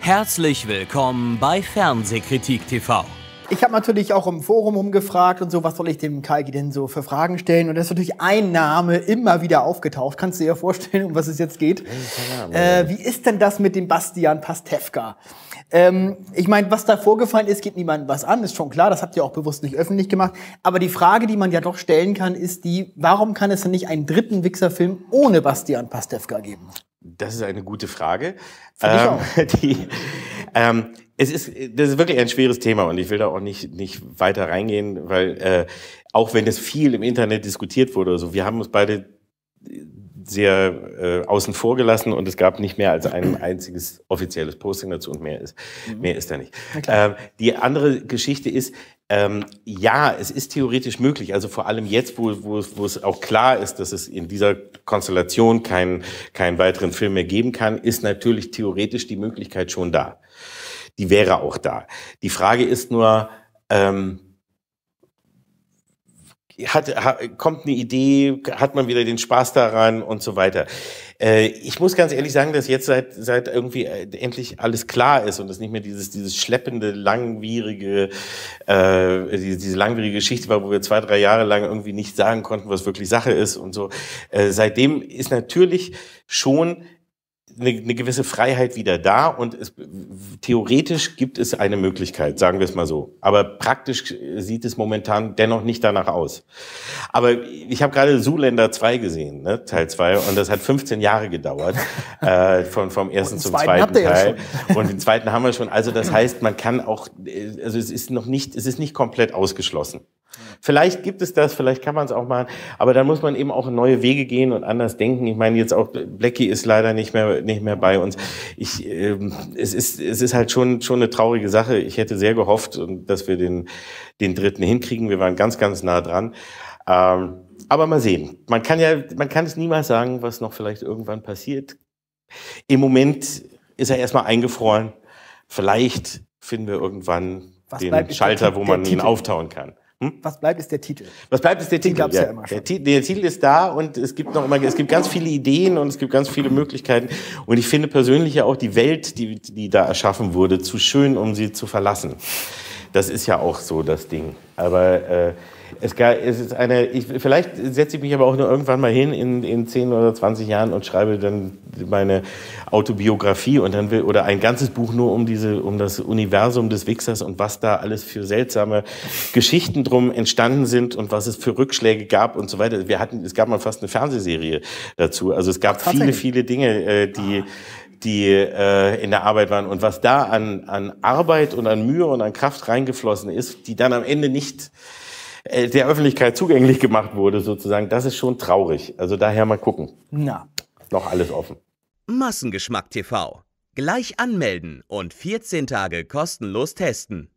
Herzlich willkommen bei Fernsehkritik TV. Ich habe natürlich auch im Forum umgefragt und so, was soll ich dem Kalki denn so für Fragen stellen? Und da ist natürlich ein Name immer wieder aufgetaucht. Kannst du dir ja vorstellen, um was es jetzt geht? Wie ist denn das mit dem Bastian Pastewka? Ich meine, was da vorgefallen ist, geht niemandem was an, ist schon klar, das habt ihr auch bewusst nicht öffentlich gemacht. Aber die Frage, die man ja doch stellen kann, ist die, warum kann es denn nicht einen dritten Wichser-Film ohne Bastian Pastewka geben? Das ist eine gute Frage. Ich auch. Das ist wirklich ein schweres Thema und ich will da auch nicht weiter reingehen, weil auch wenn es viel im Internet diskutiert wurde, also wir haben uns beide sehr außen vor gelassen und es gab nicht mehr als ein einziges offizielles Posting dazu und mehr ist da nicht. Die andere Geschichte ist, ja, es ist theoretisch möglich, also vor allem jetzt, wo es auch klar ist, dass es in dieser Konstellation keinen weiteren Film mehr geben kann, ist natürlich theoretisch die Möglichkeit schon da. Die wäre auch da. Die Frage ist nur, kommt eine Idee, hat man wieder den Spaß daran und so weiter. Ich muss ganz ehrlich sagen, dass jetzt seit irgendwie endlich alles klar ist und es nicht mehr dieses schleppende, langwierige, diese langwierige Geschichte war, wo wir 2, 3 Jahre lang irgendwie nicht sagen konnten, was wirklich Sache ist und so. Seitdem ist natürlich schon eine gewisse Freiheit wieder da und theoretisch gibt es eine Möglichkeit, sagen wir es mal so. Aber praktisch sieht es momentan dennoch nicht danach aus. Aber ich habe gerade Zoolander 2 gesehen, ne, Teil 2, und das hat 15 Jahre gedauert, vom ersten zum zweiten Teil. Und den zweiten haben wir schon. Also das heißt, man kann auch, also es ist nicht komplett ausgeschlossen. Vielleicht gibt es das, vielleicht kann man es auch machen, aber dann muss man eben auch neue Wege gehen und anders denken. Ich meine, jetzt auch Blackie ist leider nicht mehr bei uns. Es ist halt schon eine traurige Sache. Ich hätte sehr gehofft, dass wir den dritten hinkriegen. Wir waren ganz, ganz nah dran. Aber mal sehen. Man kann es niemals sagen, was noch vielleicht irgendwann passiert. Im Moment ist er erstmal eingefroren. Vielleicht finden wir irgendwann den Schalter, wo man ihn auftauen kann. Was bleibt, ist der Titel. Was bleibt, ist der Titel. Den gab's ja immer schon. Der Titel ist da und es gibt ganz viele Ideen und es gibt ganz viele Möglichkeiten. Und ich finde persönlich ja auch die Welt, die da erschaffen wurde, zu schön, um sie zu verlassen. Das ist ja auch so das Ding. Aber vielleicht setze ich mich aber auch nur irgendwann mal hin in 10 oder 20 Jahren und schreibe dann meine Autobiografie und dann oder ein ganzes Buch nur um das Universum des Wichsers und was da alles für seltsame Geschichten drum entstanden sind und was es für Rückschläge gab und so weiter. Es gab mal fast eine Fernsehserie dazu. Also es gab viele Dinge, die in der Arbeit waren und was da an Arbeit und an Mühe und an Kraft reingeflossen ist, die dann am Ende nicht der Öffentlichkeit zugänglich gemacht wurde, sozusagen, das ist schon traurig. Also daher mal gucken. Na. Noch alles offen. Massengeschmack TV. Gleich anmelden und 14 Tage kostenlos testen.